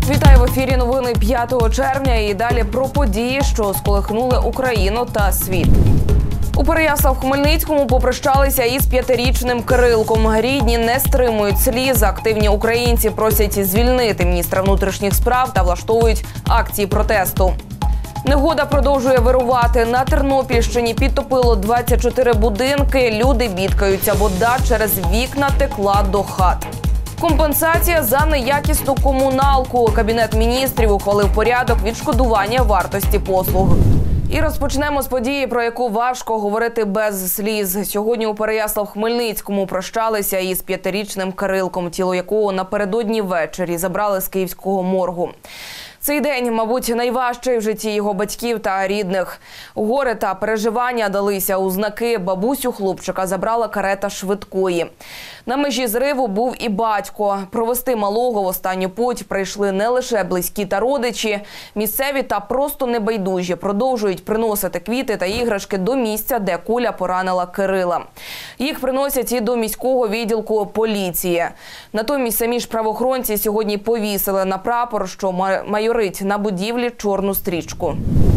Вітаю в ефірі новини 5 червня і далі про події, що сколихнули Україну та світ. У Переяслав-Хмельницькому попрощалися із 5-річним Кирилком. Рідні не стримують сліз. Активні українці просять звільнити міністра внутрішніх справ та влаштовують акції протесту. Негода продовжує вирувати. На Тернопільщині підтопило 24 будинки. Люди бідкаються. Вода через вікна текла до хат. Компенсація за неякісну комуналку. Кабінет міністрів ухвалив порядок відшкодування вартості послуг. І розпочнемо з події, про яку важко говорити без сліз. Сьогодні у Переяслав-Хмельницькому прощалися із 5-річним Кирилком, тіло якого напередодні ввечері забрали з київського моргу. Цей день, мабуть, найважчий в житті його батьків та рідних. Горе та переживання далися у знаки. Бабусю хлопчика забрала карета швидкої. На межі зриву був і батько. Провести малого в останню путь прийшли не лише близькі та родичі. Місцеві та просто небайдужі продовжують приносити квіти та іграшки до місця, де куля поранила Кирила. Їх приносять і до міського відділку поліції. Натомість самі ж правоохоронці сьогодні повісили на прапор, що майорить на будівлі, чорну стрічку.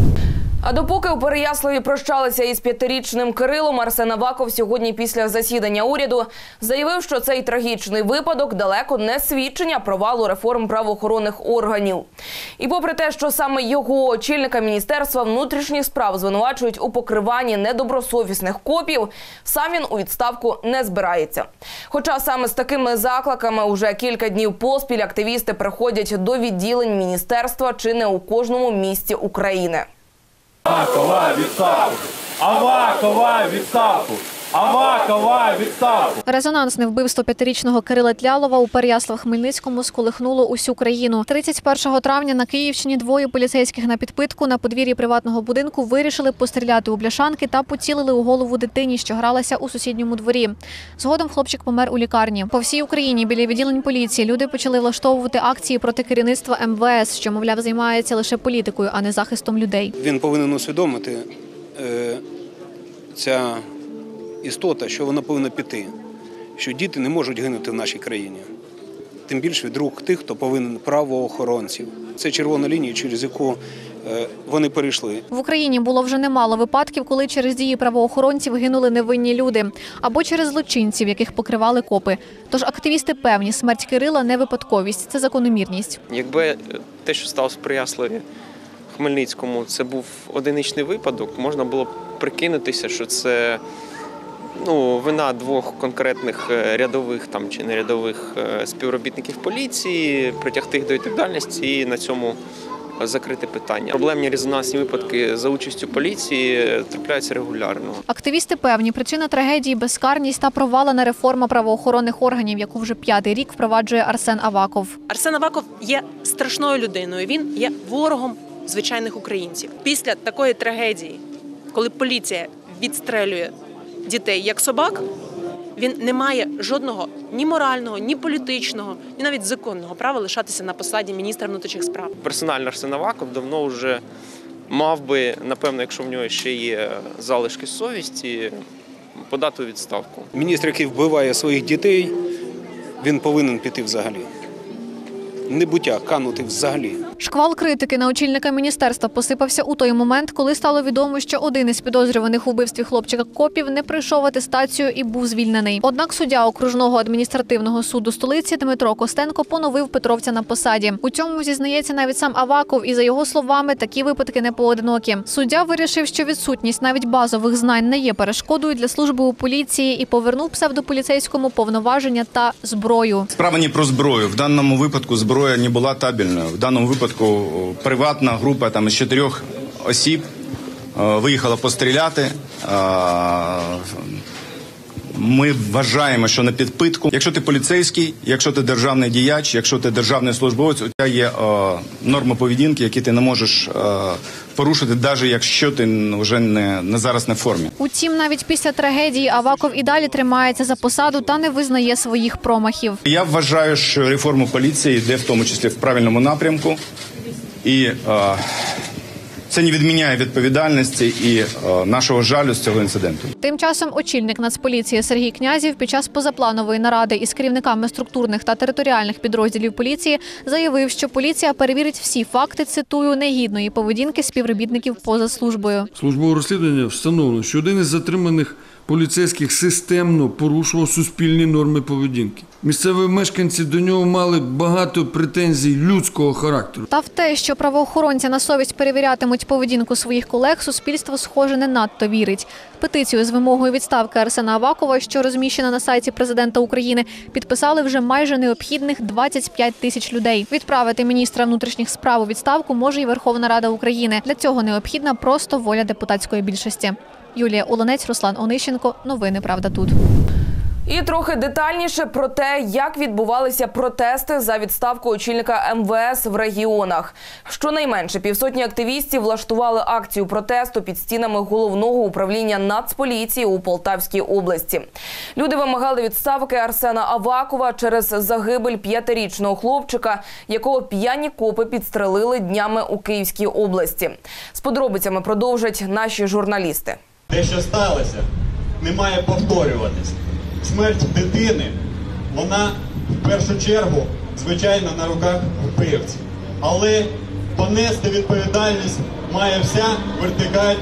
А допоки у Переяславі прощалися із 5-річним Кирилом, Арсен Аваков сьогодні після засідання уряду заявив, що цей трагічний випадок далеко не свідчення провалу реформ правоохоронних органів. І попри те, що саме його, очільника Міністерства внутрішніх справ, звинувачують у покриванні недобросовісних копів, сам він у відставку не збирається. Хоча саме з такими закликами уже кілька днів поспіль активісти приходять до відділень міністерства чи не у кожному місті України. Авакова відставку! Авакова відставку! Авакова відставку! Резонансне вбивство 5-річного Кирила Тлялова у Переяслав-Хмельницькому сколихнуло усю країну. 31 травня на Київщині двоє поліцейських на підпитку на подвір'ї приватного будинку вирішили постріляти у бляшанки та поцілили у голову дитині, що гралася у сусідньому дворі. Згодом хлопчик помер у лікарні. По всій Україні біля відділень поліції люди почали влаштовувати акції проти керівництва МВС, що, мовляв, займається лише політикою, а не захистом людей. Він повинен усвідомити ця істота, що вона повинна піти, що діти не можуть гинути в нашій країні. Тим більше від рук тих, хто повинен правоохоронців. Це червона лінія, через яку вони перейшли. В Україні було вже немало випадків, коли через дії правоохоронців гинули невинні люди. Або через злочинців, яких покривали копи. Тож активісти певні, смерть Кирила – не випадковість, це закономірність. Якби те, що сталося в Переяславі-Хмельницькому, це був одиничний випадок, можна було б прикинутися, що це вина двох конкретних рядових чи нерядових співробітників поліції, притягти їх до відповідальності і на цьому закрити питання. Проблемні резонансні випадки за участю поліції трапляються регулярно. Активісти певні, причина трагедії – безкарність та провалена реформа правоохоронних органів, яку вже 5-й рік впроваджує Арсен Аваков. Арсен Аваков є страшною людиною, він є ворогом звичайних українців. Після такої трагедії, коли поліція відстрелює дітей як собак, він не має жодного ні морального, ні політичного, ні навіть законного права лишатися на посаді міністра внутрішніх справ. Персонально Арсен Аваков давно вже мав би, напевно, якщо в нього ще є залишки совісті, подати у відставку. Міністр, який вбиває своїх дітей, він повинен піти взагалі. Небуття, канути взагалі. Шквал критики на очільника міністерства посипався у той момент, коли стало відомо, що один із підозрюваних у вбивстві хлопчика копів не пройшов атестацію і був звільнений. Однак суддя окружного адміністративного суду столиці Дмитро Костенко поновив петровця на посаді. У цьому зізнається навіть сам Аваков, і за його словами, такі випадки не поодинокі. Суддя вирішив, що відсутність навіть базових знань не є перешкодою для служби у поліції і повернув псевдополіцейському повноваження та зброю. Справа не про зброю. В даному випадку зброя не була табельною. В даному випадку приватна група із 4 осіб виїхала постріляти. Ми вважаємо, що на підпитку, якщо ти поліцейський, якщо ти державний діяч, якщо ти державний службовець, у тебе є норми поведінки, які ти не можеш порушити, навіть якщо ти вже не зараз не в формі. Утім, навіть після трагедії Аваков і далі тримається за посаду та не визнає своїх промахів. Я вважаю, що реформа поліції йде в тому числі в правильному напрямку. І це не відміняє відповідальності і нашого жалю з цього інциденту. Тим часом очільник Нацполіції Сергій Князів під час позапланової наради із керівниками структурних та територіальних підрозділів поліції заявив, що поліція перевірить всі факти, цитую, негідної поведінки співробітників поза службою. Службове розслідування встановлено, що один із затриманих поліцейських системно порушував суспільні норми поведінки. Місцеві мешканці до нього мали багато претензій людського характеру. Та в те, що правоохоронці на совість перевірятимуть поведінку своїх колег, суспільство, схоже, не надто вірить. Петицію з вимогою відставки Арсена Авакова, що розміщена на сайті президента України, підписали вже майже необхідних 25 тисяч людей. Відправити міністра внутрішніх справ у відставку може і Верховна Рада України. Для цього необхідна просто воля депутатської більшості. Юлія Уланець, Руслан Онищенко. Новини «Правда тут». І трохи детальніше про те, як відбувалися протести за відставку очільника МВС в регіонах. Щонайменше півсотні активістів влаштували акцію протесту під стінами головного управління Нацполіції у Полтавській області. Люди вимагали відставки Арсена Авакова через загибель 5-річного хлопчика, якого п'яні копи підстрелили днями у Київській області. З подробицями продовжать наші журналісти. Те, що сталося, не має повторюватись. Смерть дитини, вона в першу чергу, звичайно, на руках вбивців. Але понести відповідальність має вся вертикаль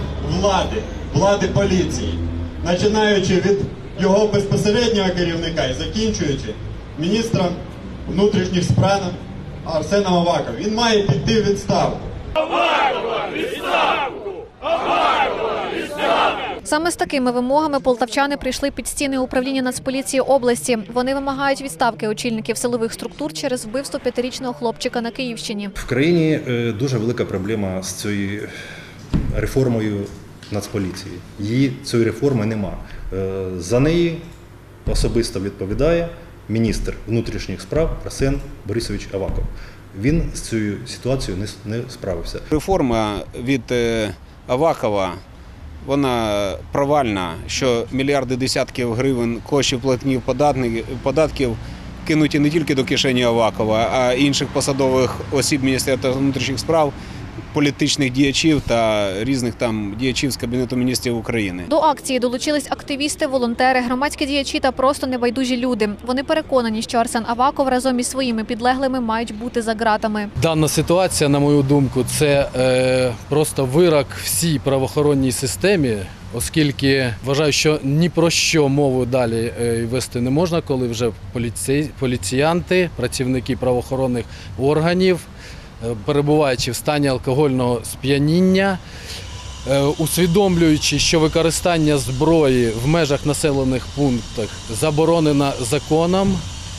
влади поліції. Починаючи від його безпосереднього керівника і закінчуючи міністром внутрішніх справ Арсеном Аваковим. Він має піти в відставку. Авакова! Відставку! Авакова! Відставку! Саме з такими вимогами полтавчани прийшли під стіни управління Нацполіції області. Вони вимагають відставки очільників силових структур через вбивство 5-річного хлопчика на Київщині. В країні дуже велика проблема з цією реформою Нацполіції. Цієї реформи нема. За неї особисто відповідає міністр внутрішніх справ Арсен Борисович Аваков. Він з цією ситуацією не справився. Реформа від Авакова, вона провальна, що мільярди десятків гривень коштів платників податків кинуті не тільки до кишені Авакова, а інших посадових осіб Міністерства внутрішніх справ, політичних діячів та різних там діячів з Кабінету міністрів України. До акції долучились активісти, волонтери, громадські діячі та просто небайдужі люди. Вони переконані, що Арсен Аваков разом із своїми підлеглими мають бути за ґратами. Дана ситуація, на мою думку, це просто вирок всій правоохоронній системі, оскільки вважаю, що ні про що мову далі вести не можна, коли вже поліціянти, працівники правоохоронних органів, перебуваючи в стані алкогольного сп'яніння, усвідомлюючи, що використання зброї в межах населених пунктів заборонено законом,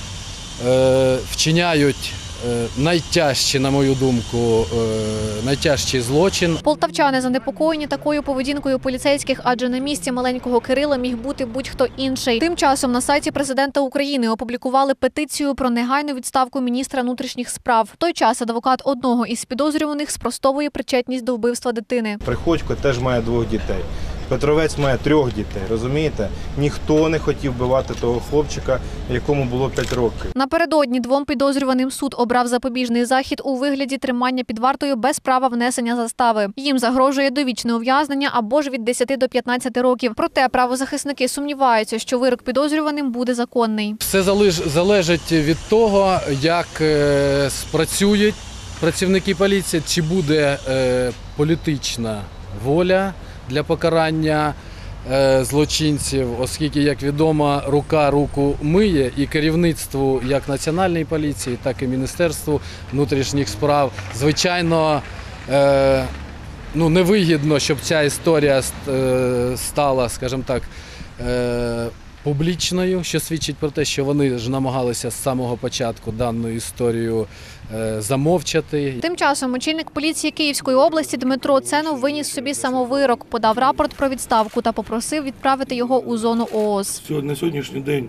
вчиняють найтяжчі, на мою думку, найтяжчий злочин. Полтавчани занепокоєні такою поведінкою поліцейських, адже на місці маленького Кирила міг бути будь-хто інший. Тим часом на сайті президента України опублікували петицію про негайну відставку міністра внутрішніх справ. В той час адвокат одного із підозрюваних спростовує причетність до вбивства дитини. Приходько теж має 2 дітей. Петровець має 3 дітей, розумієте? Ніхто не хотів вбивати того хлопчика, якому було 5 років. Напередодні 2 підозрюваним суд обрав запобіжний захід у вигляді тримання під вартою без права внесення застави. Їм загрожує довічне ув'язнення або ж від 10 до 15 років. Проте правозахисники сумніваються, що вирок підозрюваним буде законний. Все залежить від того, як спрацюють працівники поліції, чи буде політична воля для покарання злочинців, оскільки, як відомо, рука руку миє, і керівництву як Національної поліції, так і Міністерству внутрішніх справ, звичайно, невигідно, щоб ця історія стала, скажімо так, публічною, що свідчить про те, що вони ж намагалися з самого початку дану історію замовчати. Тим часом очільник поліції Київської області Дмитро Ценов виніс собі самовирок, подав рапорт про відставку та попросив відправити його у зону ООС. На сьогоднішній день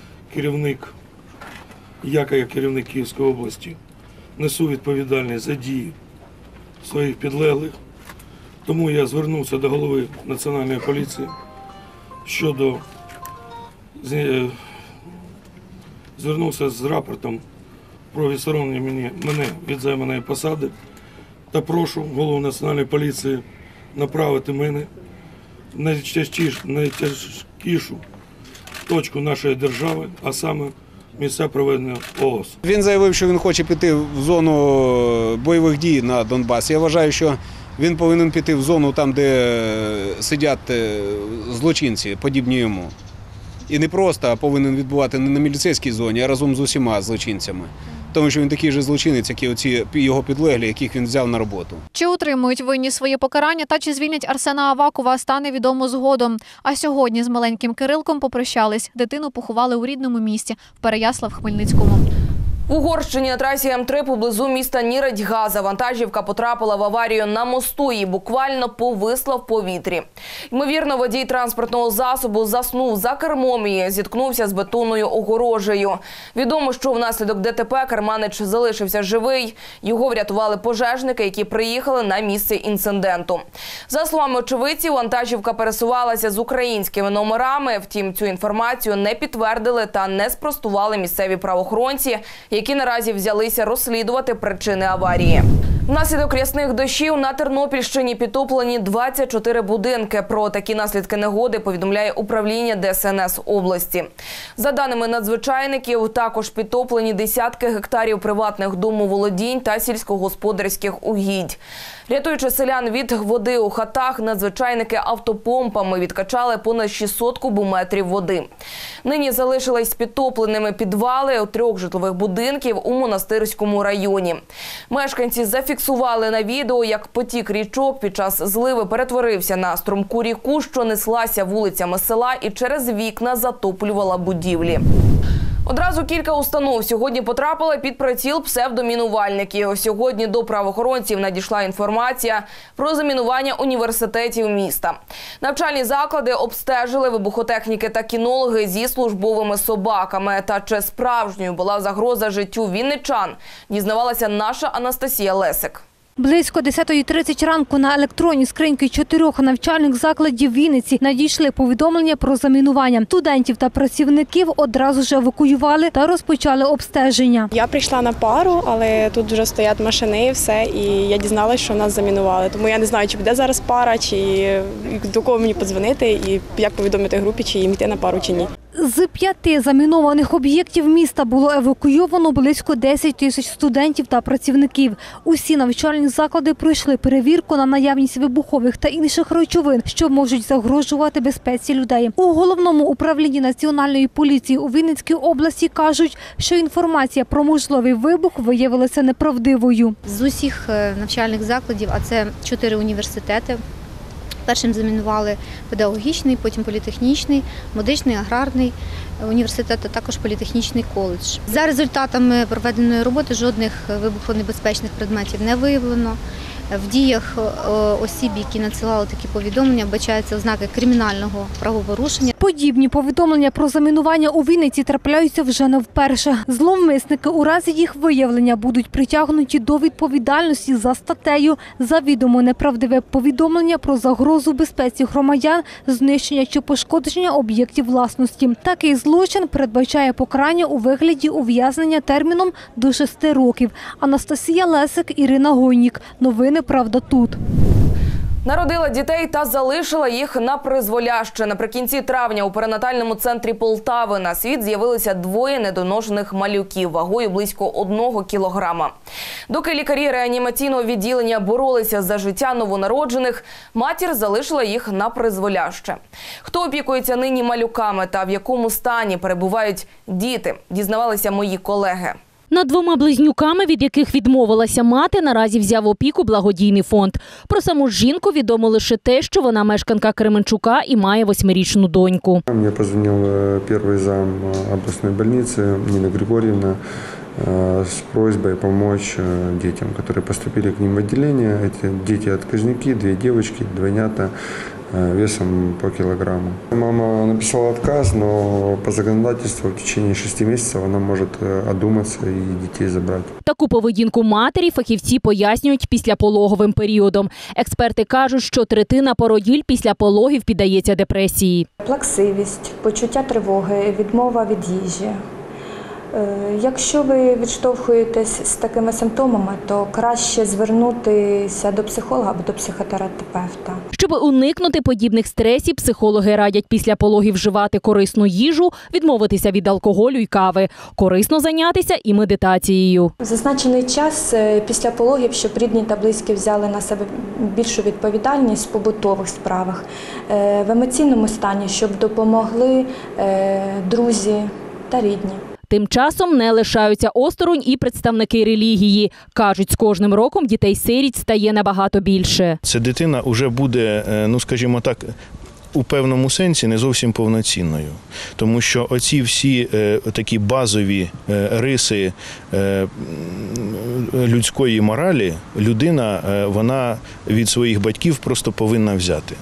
я як керівник Київської області несу відповідальність за дії своїх підлеглих, тому я звернувся до голови Національної поліції звернувся з рапортом про відсторонення мене від займаної посади та прошу голову Національної поліції направити мене в найтяжкішу точку нашої держави, а саме місця проведення ООС. Він заявив, що він хоче піти в зону бойових дій на Донбасі. Я вважаю, що він повинен піти в зону там, де сидять злочинці, подібні йому. І не просто, а повинен відбувати не на міліцейській зоні, а разом з усіма злочинцями. Тому що він такий же злочинець, як і оці його підлеглі, яких він взяв на роботу. Чи отримують винні своє покарання та чи звільнять Арсена Авакова, стане відомо згодом. А сьогодні з маленьким Кирилком попрощались. Дитину поховали у рідному місті в Переяслав-Хмельницькому. В Угорщині на трасі М3 поблизу міста Ніридь-Газа вантажівка потрапила в аварію на мосту і буквально повисла в повітрі. Ймовірно, водій транспортного засобу заснув за кермом і зіткнувся з бетонною огорожею. Відомо, що внаслідок ДТП керманич залишився живий. Його врятували пожежники, які приїхали на місце інциденту. За словами очевидців, вантажівка пересувалася з українськими номерами. Втім, цю інформацію не підтвердили та не спростували місцеві правоохоронці, які наразі взялися розслідувати причини аварії. Внаслідок рясних дощів на Тернопільщині підтоплені 24 будинки. Про такі наслідки негоди повідомляє управління ДСНС області. За даними надзвичайників, також підтоплені десятки гектарів приватних домоволодінь та сільськогосподарських угідь. Рятуючи селян від води у хатах, надзвичайники автопомпами відкачали понад 600 кубометрів води. Нині залишились підтопленими підвали у 3 житлових будинків у Монастирському районі. Мешканці зафіксували на відео, як потік річок під час зливи перетворився на струмку ріку, що неслася вулицями села і через вікна затоплювала будівлі. Одразу кілька установ сьогодні потрапили під приціл псевдомінувальників. Сьогодні до правоохоронців надійшла інформація про замінування університетів міста. Навчальні заклади обстежили вибухотехніки та кінологи зі службовими собаками. Та чи справжньою була загроза життю вінничан, дізнавалася наша Анастасія Лесик. Близько 10:30 ранку на електронні скриньки 4 навчальних закладів Вінниці надійшли повідомлення про замінування. Студентів та працівників одразу ж евакуювали та розпочали обстеження. Я прийшла на пару, але тут вже стоять машини і все, і я дізналася, що нас замінували. Тому я не знаю, чи буде зараз пара, чи до кого мені подзвонити і як повідомити групі, чи їм йти на пару, чи ні. З 5 замінованих об'єктів міста було евакуйовано близько 10 тисяч студентів та працівників. Усі навчальні заклади пройшли перевірку на наявність вибухових та інших речовин, що можуть загрожувати безпеці людей. У Головному управлінні Національної поліції у Вінницькій області кажуть, що інформація про можливий вибух виявилася неправдивою. З усіх навчальних закладів, а це 4 університети, першим замінували педагогічний, потім політехнічний, медичний, аграрний університет, а також політехнічний коледж. За результатами проведеної роботи жодних вибухонебезпечних предметів не виявлено. В діях осіб, які надсилали такі повідомлення, вбачаються ознаки кримінального правопорушення. Подібні повідомлення про замінування у Вінниці трапляються вже не вперше. Зловмисники у разі їх виявлення будуть притягнуті до відповідальності за статтею «Завідомо неправдиве повідомлення про загрозу безпеці громадян, знищення чи пошкодження об'єктів власності». Такий злочин передбачає покарання у вигляді ув'язнення терміном до 6 років. Анастасія Лесик, Ірина Гойнік. Новини «Правда тут». Народила дітей та залишила їх на призволяще. Наприкінці травня у перинатальному центрі Полтави на світ з'явилися 2 недоношених малюків вагою близько 1 кілограма. Доки лікарі реанімаційного відділення боролися за життя новонароджених, матір залишила їх на призволяще. Хто опікується нині малюками та в якому стані перебувають діти, дізнавалися мої колеги. Над 2 близнюками, від яких відмовилася мати, наразі взяв опіку благодійний фонд. Про саму жінку відомо лише те, що вона мешканка Кременчука і має 8-річну доньку. Мені позвонив перший зам обласної лікарні Ніна Григорівна с просьбой помочь детям, которые поступили к ним в отделение. Эти дети-отказники, 2 девочки, двойнята, весом по килограмму. Мама написала отказ, но по законодательству в течение 6 месяцев она может одуматься и детей забрать. Таку поведінку матері фахівці пояснюють післяпологовим періодом. Експерти кажуть, що 1/3 породіль після пологів піддається депресії. Плаксивість, почуття тривоги, відмова від їжі. Якщо ви відштовхуєтесь з такими симптомами, то краще звернутися до психолога або до психотерапевта. Щоб уникнути подібних стресів, психологи радять після пологів вживати корисну їжу, відмовитися від алкоголю і кави, корисно зайнятися і медитацією. В зазначений час після пологів, щоб рідні та близькі взяли на себе більшу відповідальність в побутових справах, в емоційному стані, щоб допомогли друзі та рідні. Тим часом не лишаються осторонь і представники релігії. Кажуть, з кожним роком дітей-сиріт стає набагато більше. Ця дитина вже буде, скажімо так, у певному сенсі не зовсім повноцінною. Тому що оці всі такі базові риси людської моралі людина, вона від своїх батьків просто повинна взяти.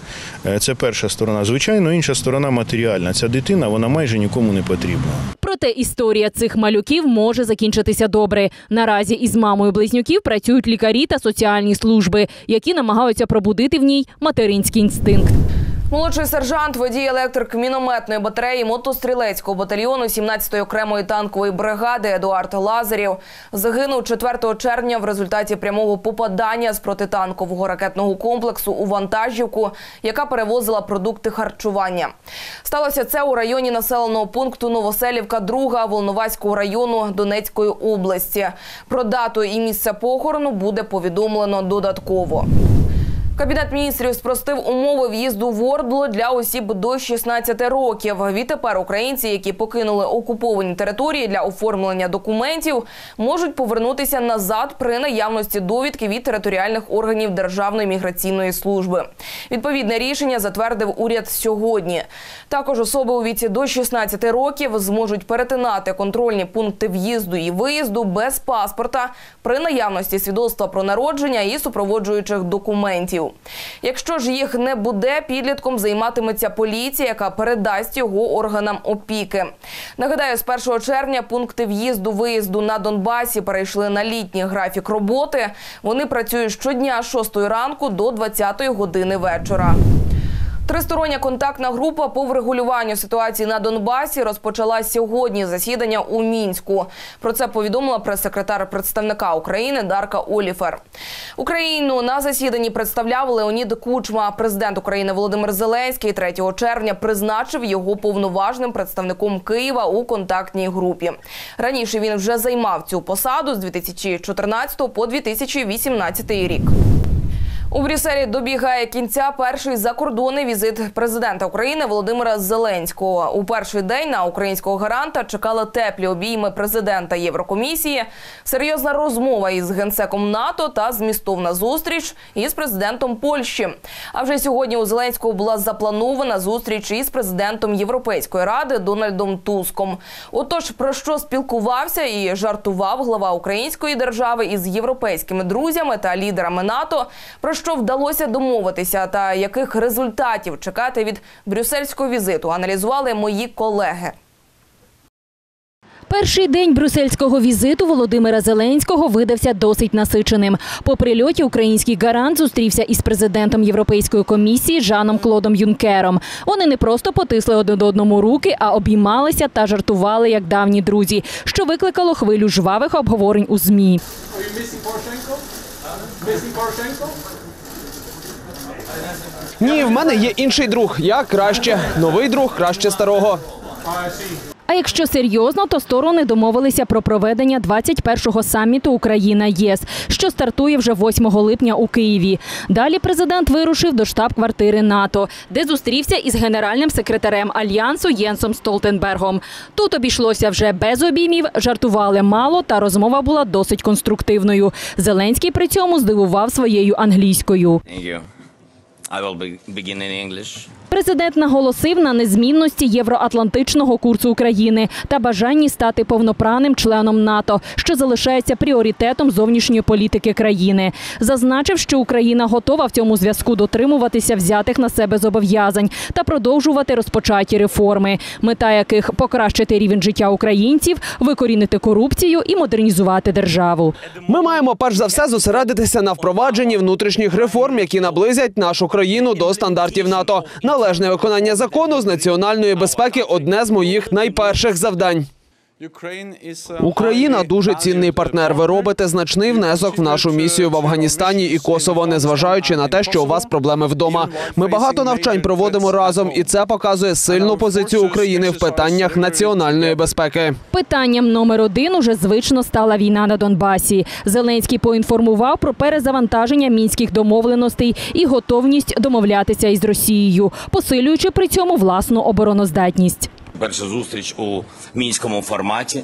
Це перша сторона. Звичайно, інша сторона матеріальна. Ця дитина, вона майже нікому не потрібна. Проте історія цих малюків може закінчитися добре. Наразі із мамою близнюків працюють лікарі та соціальні служби, які намагаються пробудити в ній материнський інстинкт. Молодший сержант, водій електрик мінометної батареї мотострілецького батальйону 17-ї окремої танкової бригади Едуард Лазарєв загинув 4 червня в результаті прямого попадання з протитанкового ракетного комплексу у вантажівку, яка перевозила продукти харчування. Сталося це у районі населеного пункту Новоселівка-2 Волноваського району Донецької області. Про дату і місце похорону буде повідомлено додатково. Кабінет міністрів спростив умови в'їзду в Ордло для осіб до 16 років. Відтепер українці, які покинули окуповані території для оформлення документів, можуть повернутися назад при наявності довідки від територіальних органів Державної міграційної служби. Відповідне рішення затвердив уряд сьогодні. Також особи у віці до 16 років зможуть перетинати контрольні пункти в'їзду і виїзду без паспорта при наявності свідоцтва про народження і супроводжуючих документів. Якщо ж їх не буде, підлітком займатиметься поліція, яка передасть його органам опіки. Нагадаю, з 1 червня пункти в'їзду-виїзду на Донбасі перейшли на літній графік роботи. Вони працюють щодня з 6 ранку до 20 години вечора. Тристороння контактна група по врегулюванню ситуації на Донбасі розпочала сьогодні засідання у Мінську. Про це повідомила прес-секретар представника України Дарка Оліфер. Україну на засіданні представляв Леонід Кучма. Президент України Володимир Зеленський 3 червня призначив його повноважним представником Києва у контактній групі. Раніше він вже займав цю посаду з 2014 по 2018 рік. У Брюсселі добігає кінця перший закордонний візит президента України Володимира Зеленського. У перший день на українського гаранта чекали теплі обійми президента Єврокомісії, серйозна розмова із генсеком НАТО та змістовна зустріч із президентом Польщі. А вже сьогодні у Зеленського була запланована зустріч із президентом Європейської ради Дональдом Туском. Отож, про що спілкувався і жартував глава української держави із європейськими друзями та лідерами НАТО, про що вдалося домовитися та яких результатів чекати від брюссельського візиту, аналізували мої колеги. Перший день брюссельського візиту Володимира Зеленського видався досить насиченим. По прильоті український гарант зустрівся із президентом Європейської комісії Жаном Клодом Юнкером. Вони не просто потисли один одному руки, а обіймалися та жартували як давні друзі, що викликало хвилю жвавих обговорень у ЗМІ. Ні, в мене є інший друг. Я краще. Новий друг краще старого. А якщо серйозно, то сторони домовилися про проведення 21-го саміту Україна-ЄС, що стартує вже 8 липня у Києві. Далі президент вирушив до штаб-квартири НАТО, де зустрівся із генеральним секретарем Альянсу Єнсом Столтенбергом. Тут обійшлося вже без обіймів, жартували мало та розмова була досить конструктивною. Зеленський при цьому здивував своєю англійською. Президент наголосив на незмінності євроатлантичного курсу України та бажанні стати повноправним членом НАТО, що залишається пріоритетом зовнішньої політики країни. Зазначив, що Україна готова в цьому зв'язку дотримуватися взятих на себе зобов'язань та продовжувати розпочаті реформи, мета яких – покращити рівень життя українців, викорінити корупцію і модернізувати державу. Ми маємо перш за все зосередитися на впровадженні внутрішніх реформ, які наблизять нашу країну до стандартів НАТО. Належне виконання закону з національної безпеки – одне з моїх найперших завдань. Україна – дуже цінний партнер. Ви робите значний внесок в нашу місію в Афганістані і Косово, незважаючи на те, що у вас проблеми вдома. Ми багато навчань проводимо разом, і це показує сильну позицію України в питаннях національної безпеки. Питанням номер 1 уже звично стала війна на Донбасі. Зеленський поінформував про перезавантаження мінських домовленостей і готовність домовлятися із Росією, посилюючи при цьому власну обороноздатність. Перша зустріч у мінському форматі.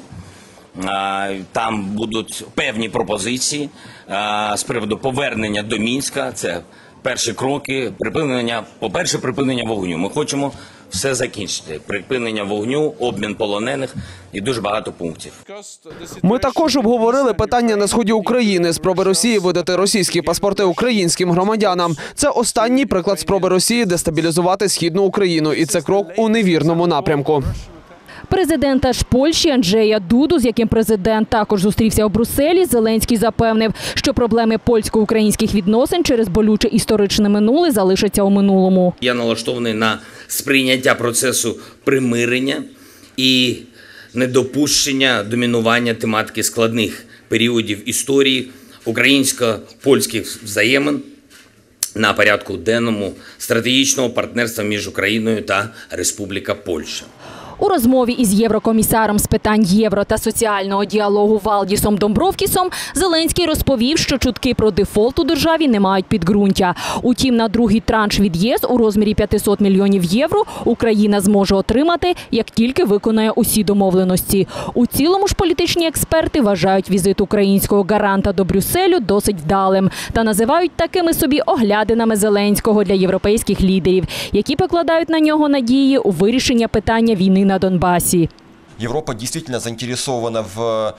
Там будуть певні пропозиції з приводу повернення до Мінська. Це перші кроки. По-перше, припинення вогню. Ми хочемо все закінчити. Припинення вогню, обмін полонених і дуже багато пунктів. Ми також обговорили питання на сході України, спроби Росії видати російські паспорти українським громадянам. Це останній приклад спроби Росії дестабілізувати Східну Україну, і це крок у невірному напрямку. Президента ж Польщі Анджея Дуду, з яким президент також зустрівся у Брюсселі, Зеленський запевнив, що проблеми польсько-українських відносин через болюче історичне минуле залишаться у минулому. Я налаштований на сприйняття процесу примирення і недопущення домінування тематики складних періодів історії українсько-польських взаємин на порядку денному стратегічного партнерства між Україною та Республіка Польща. У розмові із єврокомісаром з питань євро та соціального діалогу Валдісом Домбровкісом Зеленський розповів, що чутки про дефолт у державі не мають підґрунтя. Утім, на другий транш від ЄС у розмірі 500 мільйонів євро Україна зможе отримати, як тільки виконає усі домовленості. У цілому ж політичні експерти вважають візит українського гаранта до Брюсселю досить вдалим та називають такими собі оглядинами Зеленського для європейських лідерів, які покладають на нього надії у вирішення питання війни на Донбасі. Европа действительно заинтересована в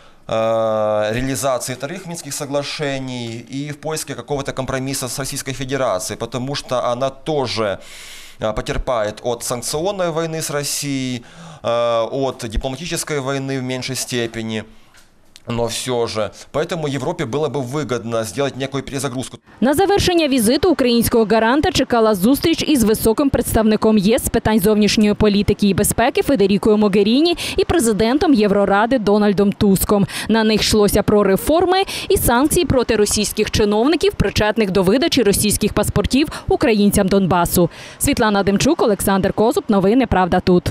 реализации вторых Минских соглашений и в поиске какого-то компромисса с Российской Федерацией, потому что она тоже потерпает от санкционной войны с Россией, от дипломатической войны в меньшей степени. Но все же, поэтому Європі було б вигідно зробити некую перезагрузку. На завершення візиту українського гаранта чекала зустріч із високим представником ЄС з питань зовнішньої політики і безпеки Федерікою Могеріні і президентом Євроради Дональдом Туском. На них йшлося про реформи і санкції проти російських чиновників, причетних до видачі російських паспортів українцям Донбасу. Світлана Демчук, Олександр Козуб. Новини «Правда тут».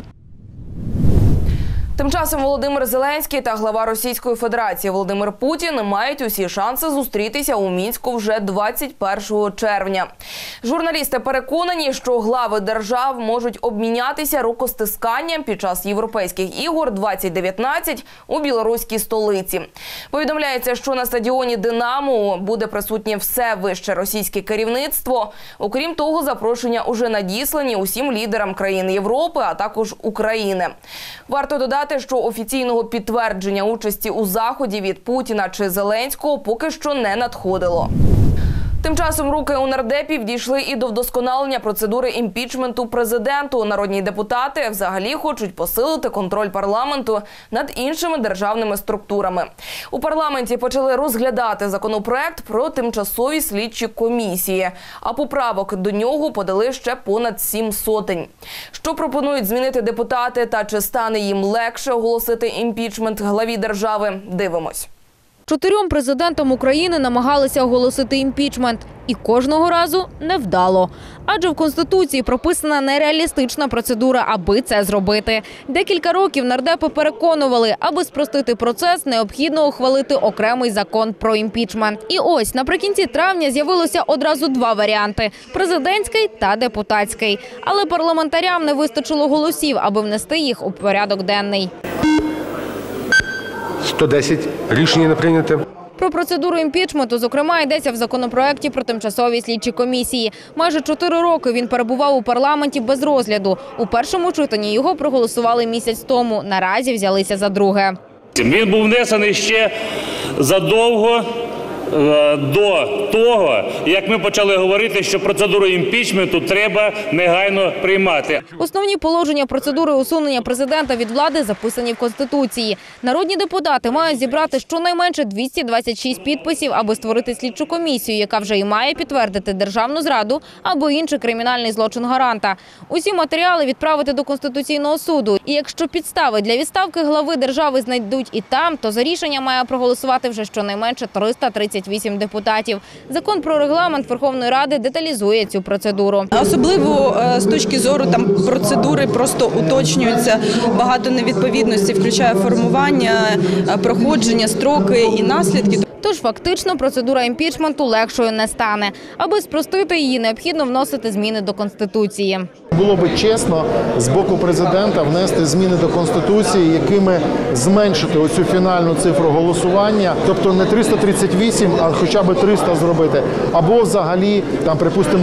Тим часом Володимир Зеленський та глава Російської Федерації Володимир Путін мають усі шанси зустрітися у Мінську вже 21 червня. Журналісти переконані, що глави держав можуть обмінятися рукостисканням під час Європейських ігор 2019 у білоруській столиці. Повідомляється, що на стадіоні «Динамо» буде присутнє все вище російське керівництво. Окрім того, запрошення уже надіслані усім лідерам країн Європи, а також України. Варто додати, що офіційного підтвердження участі у заході від Путіна чи Зеленського поки що не надходило. Тим часом руки у нардепів дійшли і до вдосконалення процедури імпічменту президенту. Народні депутати взагалі хочуть посилити контроль парламенту над іншими державними структурами. У парламенті почали розглядати законопроект про тимчасові слідчі комісії, а поправок до нього подали ще понад 700. Що пропонують змінити депутати та чи стане їм легше оголосити імпічмент главі держави – дивимось. 4 президентам України намагалися оголосити імпічмент. І кожного разу невдало. Адже в Конституції прописана нереалістична процедура, аби це зробити. Декілька років нардепи переконували, аби спростити процес, необхідно ухвалити окремий закон про імпічмент. І ось, наприкінці травня з'явилося одразу 2 варіанти – президентський та депутатський. Але парламентарям не вистачило голосів, аби внести їх у порядок денний. 110. Рішення не прийняте. Про процедуру імпічменту, зокрема, йдеться в законопроекті про тимчасові слідчі комісії. Майже 4 роки він перебував у парламенті без розгляду. У першому читанні його проголосували місяць тому. Наразі взялися за друге. Він був внесений ще задовго до того, як ми почали говорити, що процедуру імпічменту треба негайно приймати. Основні положення процедури усунення президента від влади записані в Конституції. Народні депутати мають зібрати щонайменше 226 підписів, аби створити слідчу комісію, яка вже і має підтвердити державну зраду або інший кримінальний злочин гаранта. Усі матеріали відправити до Конституційного суду. І якщо підстави для відставки глави держави знайдуть і там, то за рішення має проголосувати вже щонайменше 338 депутатів. Закон про регламент Верховної Ради деталізує цю процедуру. Особливо з точки зору процедури просто уточнюються багато невідповідностей, включає формування, проходження, строки і наслідки. Тож фактично процедура імпічменту легшою не стане. Аби спростити її, необхідно вносити зміни до Конституції. Було би чесно з боку президента внести зміни до Конституції, якими зменшити оцю фінальну цифру голосування, тобто не 338, а хоча б 300 зробити, або взагалі, припустимо,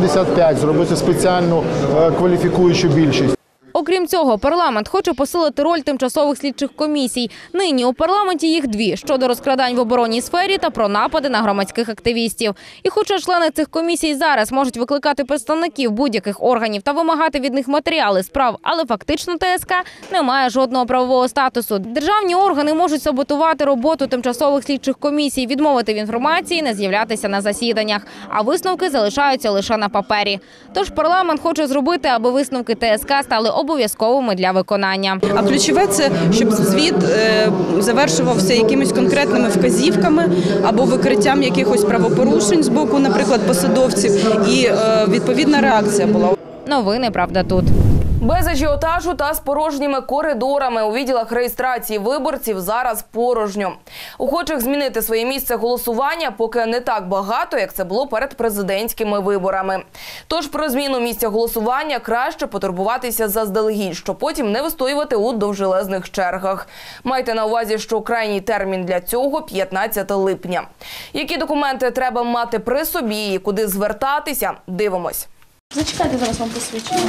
275 зробити спеціальну кваліфікуючу більшість. Окрім цього, парламент хоче посилити роль тимчасових слідчих комісій. Нині у парламенті їх дві – щодо розкрадань в оборонній сфері та про напади на громадських активістів. І хоча члени цих комісій зараз можуть викликати представників будь-яких органів та вимагати від них матеріали справ, але фактично ТСК не має жодного правового статусу. Державні органи можуть саботувати роботу тимчасових слідчих комісій, відмовити в інформації, не з'являтися на засіданнях, а висновки залишаються лише на папері. Тож парламент хоче зробити, аби висновки ТСК стали обов'язковими для виконання. А ключове – це, щоб звіт завершувався якимись конкретними вказівками або викриттям якихось правопорушень з боку, наприклад, посадовців, і відповідна реакція була. Новини «Правда тут». Без ажіотажу та з порожніми коридорами у відділах реєстрації виборців зараз порожньо. Охочих змінити своє місце голосування поки не так багато, як це було перед президентськими виборами. Тож про зміну місця голосування краще потурбуватися заздалегідь, щоб потім не вистоювати у довжелезних чергах. Майте на увазі, що крайній термін для цього – 15 липня. Які документи треба мати при собі і куди звертатися – дивимось. Зачекайте, зараз вам посвідчення.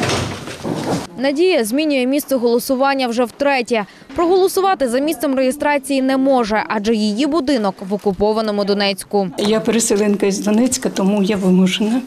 Надія змінює місце голосування вже втретє. Проголосувати за місцем реєстрації не може, адже її будинок в окупованому Донецьку. Я переселенка із Донецька, тому я вимушена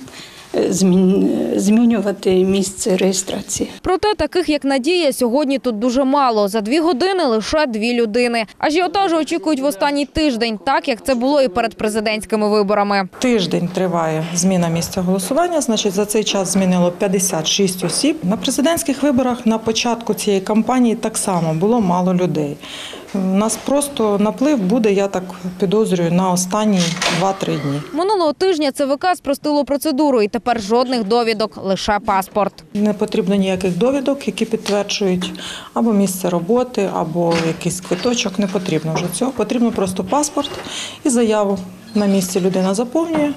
змінювати місце реєстрації. Проте таких, як Надія, сьогодні тут дуже мало. За 2 години лише 2 людини. Ажіотажу очікують в останній тиждень, так як це було і перед президентськими виборами. Тиждень триває зміна місця голосування, значить за цей час змінило 56 осіб. На президентських виборах на початку цієї кампанії так само було мало людей. У нас просто наплив буде, я так підозрюю, на останні 2-3 дні. Минулого тижня ЦВК спростило процедуру і тепер жодних довідок, лише паспорт. Не потрібно ніяких довідок, які підтверджують або місце роботи, або якийсь квиточок, не потрібно вже цього. Потрібно просто паспорт і заяву на місці людина заповнює.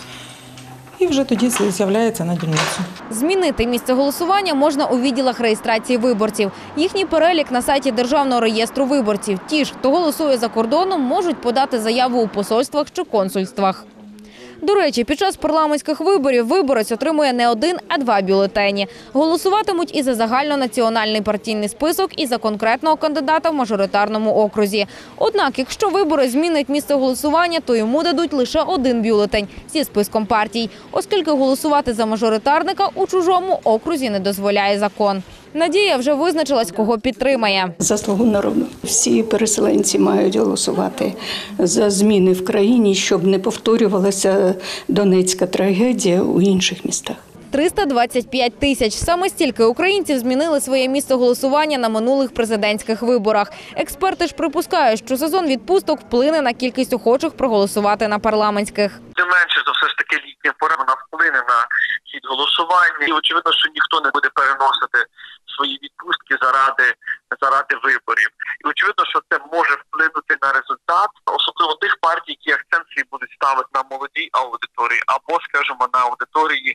І вже тоді з'являється на дільницю. Змінити місце голосування можна у відділах реєстрації виборців. Їхній перелік на сайті Державного реєстру виборців. Ті ж, хто голосує за кордоном, можуть подати заяву у посольствах чи консульствах. До речі, під час парламентських виборів виборець отримує не 1, а 2 бюлетені. Голосуватимуть і за загальнонаціональний партійний список, і за конкретного кандидата в мажоритарному окрузі. Однак, якщо виборець змінить місце голосування, то йому дадуть лише 1 бюлетень зі списком партій, оскільки голосувати за мажоритарника у чужому окрузі не дозволяє закон. Надія вже визначилась, кого підтримає. За «Слугу народу». Всі переселенці мають голосувати за зміни в країні, щоб не повторювалася донецька трагедія у інших містах. 325 тисяч. Саме стільки українців змінили своє місце голосування на минулих президентських виборах. Експерти ж припускають, що сезон відпусток вплине на кількість охочих проголосувати на парламентських. Тим менше, то все ж таки літня пора, вона вплине на хід голосування. І очевидно, що ніхто не буде переносити свої відпустки заради виборів. І очевидно, що це може вплинути на результат, особливо тих партій, які акцент свій будуть ставити на молодій аудиторії або, скажімо, на аудиторії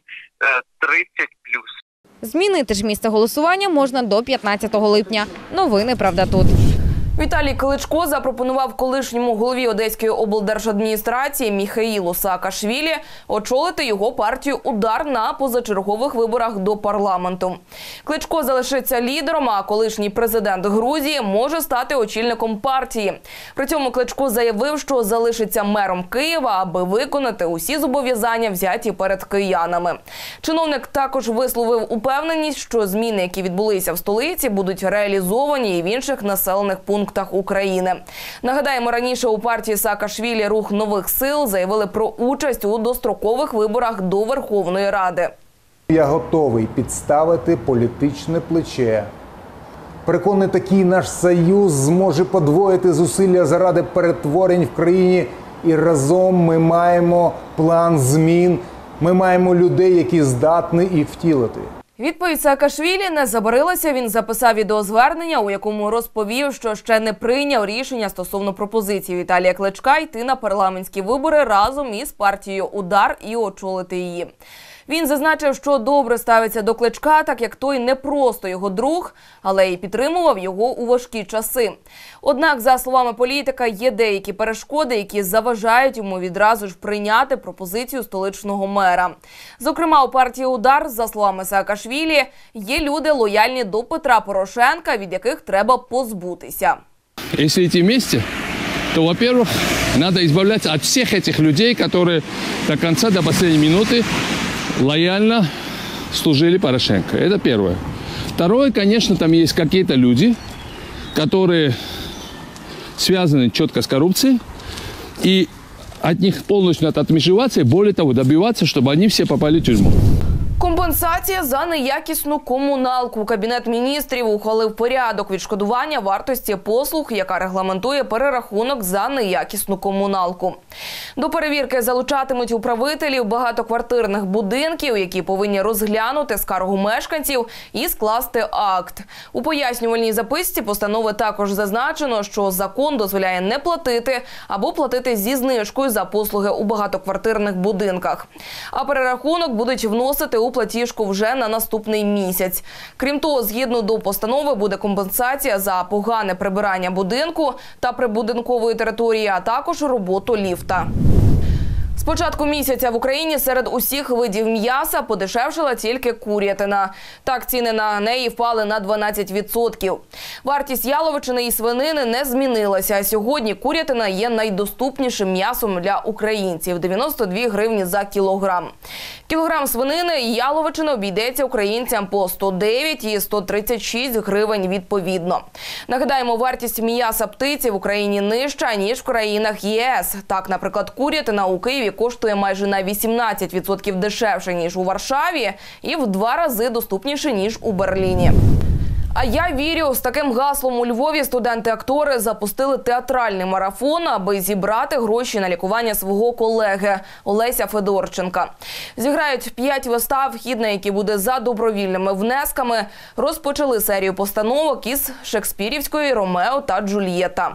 30+. Змінити ж місце голосування можна до 15 липня. Новини «Правда тут». Віталій Кличко запропонував колишньому голові Одеської облдержадміністрації Міхаїлу Саакашвілі очолити його партію «Удар» на позачергових виборах до парламенту. Кличко залишиться лідером, а колишній президент Грузії може стати очільником партії. При цьому Кличко заявив, що залишиться мером Києва, аби виконати усі зобов'язання, взяті перед киянами. Чиновник також висловив упевненість, що зміни, які відбулися в столиці, будуть реалізовані і в інших населених пунктах України. Нагадаємо, раніше у партії Саакашвілі «Рух нових сил» заявили про участь у дострокових виборах до Верховної Ради. Я готовий підставити політичне плече. Переконаний, такий наш союз зможе подвоїти зусилля заради перетворень в країні. І разом ми маємо план змін, ми маємо людей, які здатні їх втілити. Відповідь Саакашвілі не забарилася. Він записав відеозвернення, у якому розповів, що ще не прийняв рішення стосовно пропозиції Віталія Кличка йти на парламентські вибори разом із партією «Удар» і очолити її. Він зазначив, що добре ставиться до Кличка, так як той не просто його друг, але й підтримував його у важкі часи. Однак, за словами політика, є деякі перешкоди, які заважають йому відразу ж прийняти пропозицію столичного мера. Зокрема, у партії «Удар», за словами Саакашвілі, є люди лояльні до Петра Порошенка, від яких треба позбутися. Якщо йти вместе, то, во-первых, надо избавляться от всех этих людей, которые до конца, до последней минуты лояльно служили Порошенко. Это первое. Второе, конечно, там есть какие-то люди, которые связаны четко с коррупцией, и от них полностью надо отмежеваться, и более того, добиваться, чтобы они все попали в тюрьму. Компенсація за неякісну комуналку. Кабінет міністрів ухвалив порядок відшкодування вартості послуг, яка регламентує перерахунок за неякісну комуналку. До перевірки залучатимуть управителів багатоквартирних будинків, які повинні розглянути скаргу мешканців і скласти акт. У пояснювальній записці постанови також зазначено, що закон дозволяє не платити або платити зі знижкою за послуги у багатоквартирних будинках. А перерахунок будуть вносити у платіжку вже на наступний місяць. Крім того, згідно до постанови, буде компенсація за погане прибирання будинку та прибудинкової території, а також роботу ліфта. З початку місяця в Україні серед усіх видів м'яса подешевшила тільки курятина. Так, ціни на неї впали на 12%. Вартість яловичини і свинини не змінилася. Сьогодні курятина є найдоступнішим м'ясом для українців – 92 гривні за кілограм. Кілограм свинини і яловичини обійдеться українцям по 109 і 136 гривень відповідно. Нагадаємо, вартість м'яса птиці в Україні нижча, ніж в країнах ЄС. Так, наприклад, курятина у Києві коштує майже на 18% дешевше, ніж у Варшаві, і в 2 рази доступніше, ніж у Берліні. А я вірю, з таким гаслом у Львові студенти-актори запустили театральний марафон, аби зібрати гроші на лікування свого колеги Олеся Федорченка. Зіграють 5 вистав, вхід на які буде за добровільними внесками. Розпочали серію постановок із шекспірівської «Ромео та Джульєта».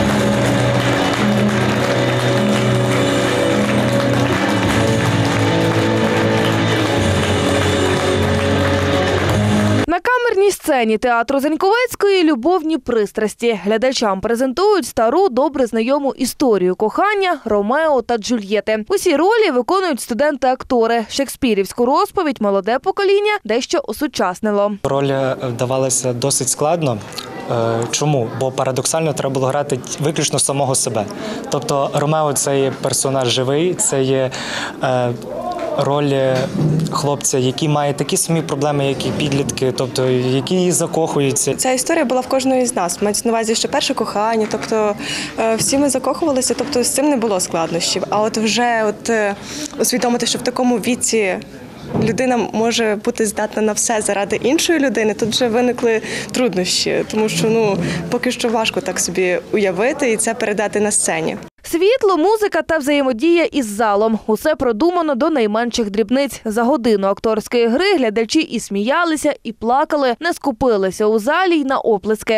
На камерній сцені театру Заньковецької любовні пристрасті. Глядачам презентують стару, добре знайому історію кохання Ромео та Джульєти. Усі ролі виконують студенти-актори. Шекспірівську розповідь молоде покоління дещо осучаснило. Роль давалася досить складно. Чому? Бо парадоксально треба було грати виключно самого себе. Тобто Ромео – це є персонаж живий, це є роль хлопця, який має такі самі проблеми, як і підлітки, тобто які закохуються. Ця історія була в кожної з нас. Мається на увазі, що перше кохання, тобто всі ми закохувалися, тобто з цим не було складнощів. А от вже усвідомити, що в такому віці людина може бути здатна на все заради іншої людини, тут вже виникли труднощі, тому що поки що важко так собі уявити і це передати на сцені. Світло, музика та взаємодія із залом. Усе продумано до найменших дрібниць. За годину акторської гри глядачі і сміялися, і плакали, не скупилися у залі й на оплески.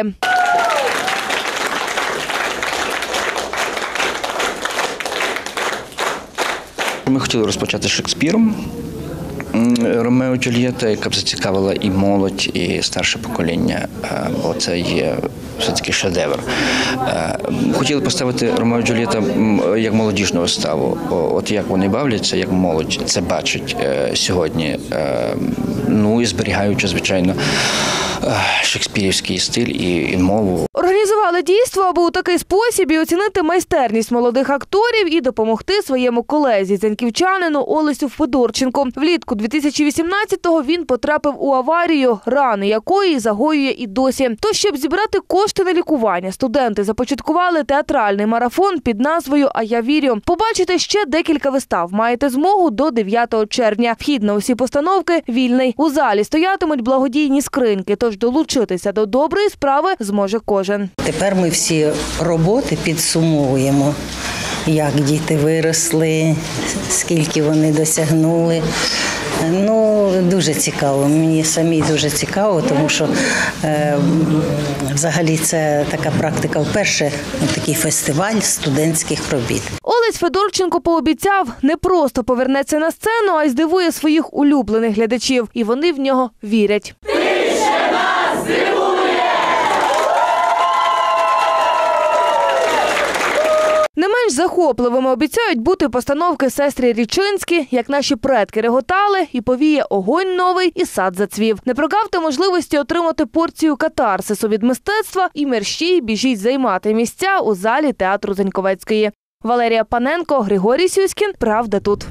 Ми хотіли розпочати з Шекспіром. Ромео і Джульєта, яка б зацікавила і молодь, і старше покоління, бо це є все-таки шедевр. Хотіли поставити Ромео і Джульєта як молодіжну виставу. От як вони бавляться, як молодь це бачить сьогодні. Ну і зберігаючи, звичайно, шекспірівський стиль і мову. Організували дійство, аби у такий спосіб і оцінити майстерність молодих акторів і допомогти своєму колезі, дзяньківчанину Олесю Федорченку. Влітку 2018-го він потрапив у аварію, рани якої загоює і досі. То, щоб зібрати кошти на лікування, студенти започаткували театральний марафон під назвою «А я вірю». Побачити ще декілька вистав маєте змогу до 9 червня. Вхід на усі постановки вільний. У залі стоятимуть благодійні скриньки, тож долучитися до доброї справи зможе кожен. Тепер ми всі роботи підсумовуємо, як діти виросли, скільки вони досягнули. Ну, дуже цікаво. Мені самі дуже цікаво, тому що взагалі це така практика вперше, такий фестиваль студентських робіт. Олесь Федорченко пообіцяв, не просто повернеться на сцену, а й здивує своїх улюблених глядачів. І вони в нього вірять. Ти ще нас здивуєш! Не менш захопливими обіцяють бути постановки «Сестри Річинські», «Як наші предки реготали» і «Повіє огонь новий» і «Сад зацвів». Не прогавте можливості отримати порцію катарсису від мистецтва і мерщій біжіть займати місця у залі театру Заньковецької. Валерія Паненко, Григорій Сюськін. Правда тут.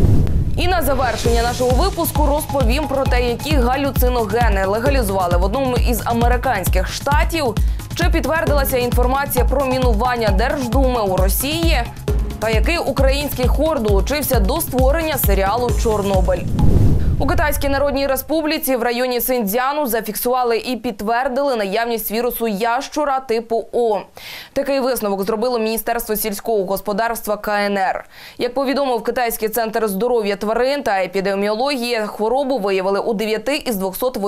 І на завершення нашого випуску розповім про те, які галюциногени легалізували в одному із американських штатів, чи підтвердилася інформація про мінування Держдуми у Росії, та який український хор долучився до створення серіалу «Чорнобиль». У Китайській Народній Республіці в районі Синьцзяну зафіксували і підтвердили наявність вірусу ящура типу О. Такий висновок зробило Міністерство сільського господарства КНР. Як повідомив Китайський центр здоров'я тварин та епідеміології, хворобу виявили у 9 із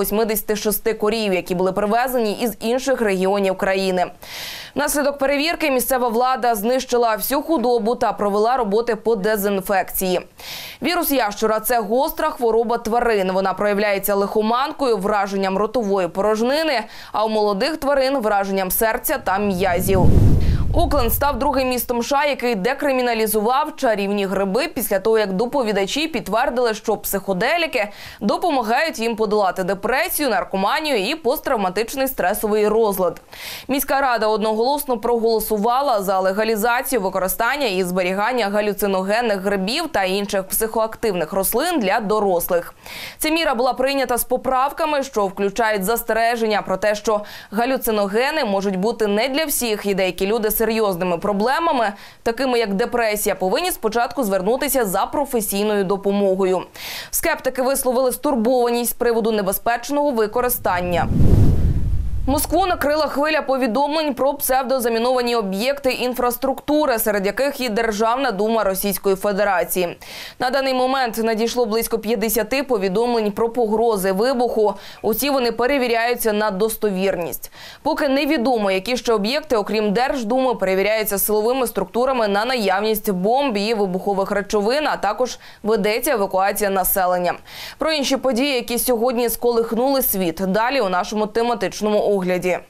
286 корів, які були привезені із інших регіонів країни. Внаслідок перевірки місцева влада знищила всю худобу та провела роботи по дезінфекції. Вірус ящура – це гостра хвороба тварин. Вона проявляється лихоманкою, враженням ротової порожнини, а у молодих тварин – враженням серця та м'язів. Окленд став другим містом США, який декриміналізував чарівні гриби після того, як доповідачі підтвердили, що психоделіки допомагають їм подолати депресію, наркоманію і посттравматичний стресовий розлад. Міська рада одноголосно проголосувала за легалізацію використання і зберігання галюциногенних грибів та інших психоактивних рослин для дорослих. Ця міра була прийнята з поправками, що включають застереження про те, що галюциногени можуть бути не для всіх, і деякі люди серйозними проблемами, такими як депресія, повинні спочатку звернутися за професійною допомогою. Скептики висловили стурбованість з приводу небезпечного використання. Москву накрила хвиля повідомлень про псевдозаміновані об'єкти інфраструктури, серед яких і Державна дума Російської Федерації. На даний момент надійшло близько 50 повідомлень про погрози вибуху. Усі вони перевіряються на достовірність. Поки невідомо, які ще об'єкти, окрім Держдуми, перевіряються силовими структурами на наявність бомб і вибухових речовин, а також ведеться евакуація населення. Про інші події, які сьогодні сколихнули світ, далі у нашому тематичному огляді.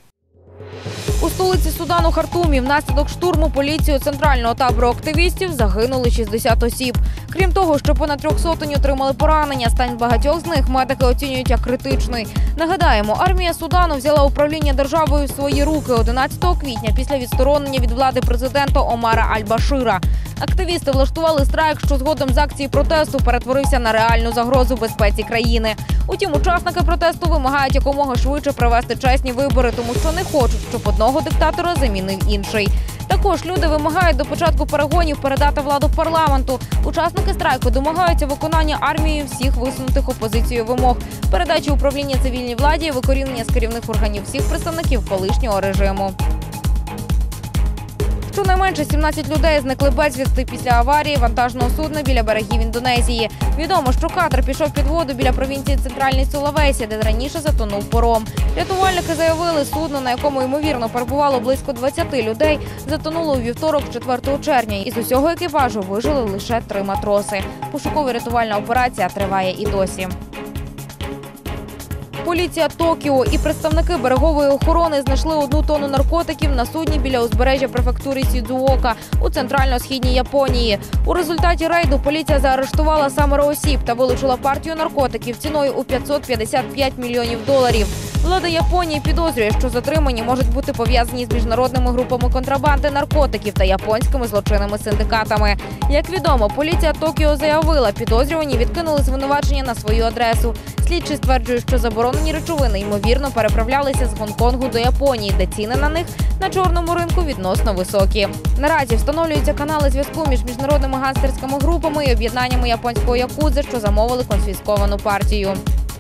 У столиці Судану Хартумі внаслідок штурму поліцією центрального табору активістів загинули 60 осіб. Крім того, що понад 300 отримали поранення, стан багатьох з них медики оцінюють як критичний. Нагадаємо, армія Судану взяла управління державою в свої руки 11 квітня після відсторонення від влади президента Омара Аль-Башира. Активісти влаштували страйк, що згодом з акції протесту перетворився на реальну загрозу безпеці країни. Утім, учасники протесту вимагають якомога швидше провести чесні вибори, тому що не хочуть, щоб одного диктатора замінив інший. Також люди вимагають до початку перегонів передати владу парламенту. Учасники страйку домагаються виконання армією всіх висунутих опозицією вимог, передачі управління цивільній владі і викорінення з керівних органів всіх представників колишнього режиму. Щонайменше 17 людей зникли безвісти після аварії вантажного судна біля берегів Індонезії. Відомо, що катер пішов під воду біля провінції Центральний Сулавесі, де раніше затонув паром. Рятувальники заявили, судно, на якому, ймовірно, перебувало близько 20 людей, затонуло у вівторок, 4 червня. Із усього екіпажу вижили лише 3 матроси. Пошуково-рятувальна операція триває і досі. Поліція Токіо і представники берегової охорони знайшли 1 тонну наркотиків на судні біля узбережжя префектури Сідзуока у центрально-східній Японії. У результаті рейду поліція заарештувала 7 осіб та вилучила партію наркотиків ціною у $555 мільйонів. Влада Японії підозрює, що затримані можуть бути пов'язані з міжнародними групами контрабанди наркотиків та японськими злочинними синдикатами. Як відомо, поліція Токіо заявила, підозрювані відкинули звинувачення на свою адресу. Слідчі стверджують, що заборонені речовини, ймовірно, переправлялися з Гонконгу до Японії, де ціни на них на чорному ринку відносно високі. Наразі встановлюються канали зв'язку між міжнародними гангстерськими групами і об'єднаннями японського якудзи, що замовили конфісковану партію.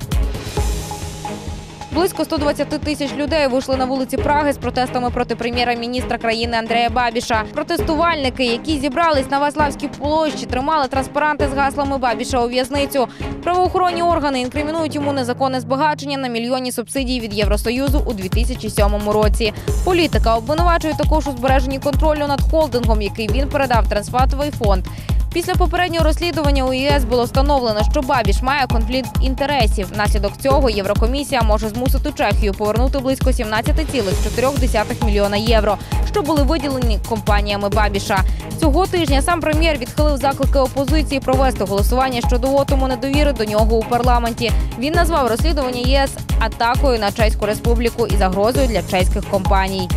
Близько 120 тисяч людей вийшли на вулиці Праги з протестами проти прем'єра-міністра країни Андрея Бабіша. Протестувальники, які зібрались на Вацлавській площі, тримали транспаранти з гаслами Бабіша у в'язницю. Правоохоронні органи інкримінують йому незаконне збагачення на мільйонні субсидій від Євросоюзу у 2007 році. Політика обвинувачує також у збереженні контролю над холдингом, який він передав Трансфатовий фонд. Після попереднього розслідування у ЄС було встановлено, що Бабіш має конфлікт інтересів. Внаслідок цього Єврокомісія може змусити Чехію повернути близько 17,4 мільйона євро, що були виділені компаніями Бабіша. Цього тижня сам прем'єр відхилив заклики опозиції провести голосування щодо вотуму недовіри до нього у парламенті. Він назвав розслідування ЄС атакою на Чеську Республіку і загрозою для чеських компаній.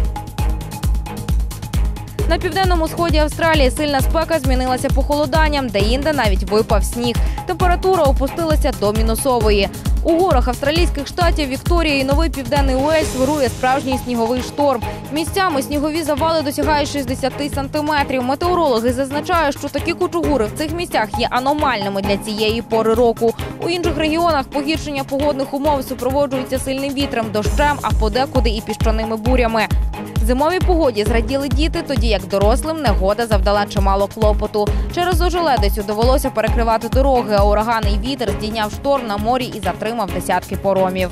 На південному сході Австралії сильна спека змінилася похолоданням, де-інде навіть випав сніг. Температура опустилася до мінусової. У горах австралійських штатів Вікторія і Новий Південний Уельс вирує справжній сніговий шторм. Місцями снігові завали досягають 60 сантиметрів. Метеорологи зазначають, що такі кучугури в цих місцях є аномальними для цієї пори року. У інших регіонах погіршення погодних умов супроводжується сильним вітром, дощем, а подекуди і піщаними бурями. Зимовій погоді зраділи діти, тоді як дорослим негода завдала чимало клопоту. Через ожеледицю довелося перекривати дороги, а ураганний вітер здійняв шторм на морі і затримав десятки поромів.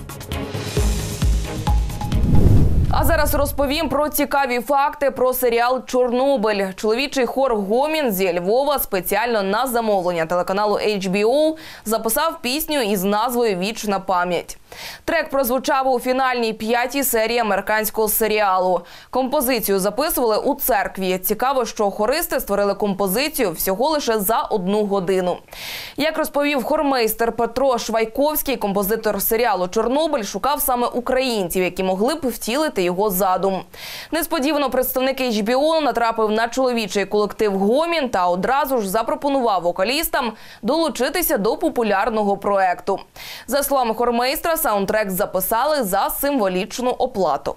А зараз розповім про цікаві факти про серіал «Чорнобиль». Чоловічий хор «Гомін» зі Львова спеціально на замовлення телеканалу HBO записав пісню із назвою «Вічна пам'ять». Трек прозвучав у фінальній 5-й серії американського серіалу. Композицію записували у церкві. Цікаво, що хористи створили композицію всього лише за 1 годину. Як розповів хормейстер Петро Швайковський, композитор серіалу «Чорнобиль» шукав саме українців, які могли б втілити його задум. Несподівано представник HBO натрапив на чоловічий колектив «Гомін» та одразу ж запропонував вокалістам долучитися до популярного проекту. За словами хормейстра, саундтрек записали за символічну оплату.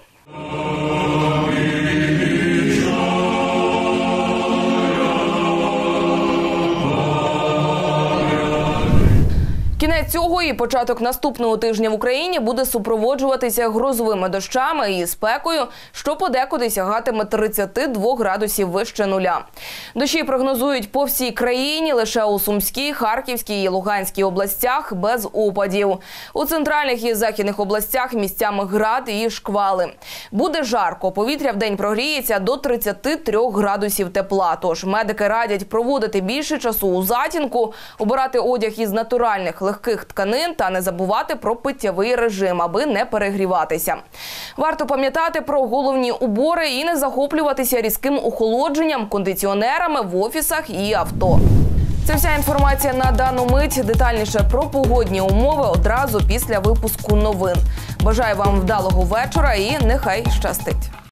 Кінець цього і початок наступного тижня в Україні буде супроводжуватися грозовими дощами і спекою, що подекуди сягатиме 32 градусів вище нуля. Дощі прогнозують по всій країні, лише у Сумській, Харківській і Луганській областях без опадів. У центральних і західних областях місцями град і шквали. Буде жарко, повітря вдень прогріється до 33 градусів тепла. Тож медики радять проводити більше часу у затінку, обирати одяг із натуральних легких тканин та не забувати про питтєвий режим, аби не перегріватися. Варто пам'ятати про головні убори і не захоплюватися різким охолодженням, кондиціонерами в офісах і авто. Це вся інформація на дану мить. Детальніше про погодні умови одразу після випуску новин. Бажаю вам вдалого вечора і нехай щастить.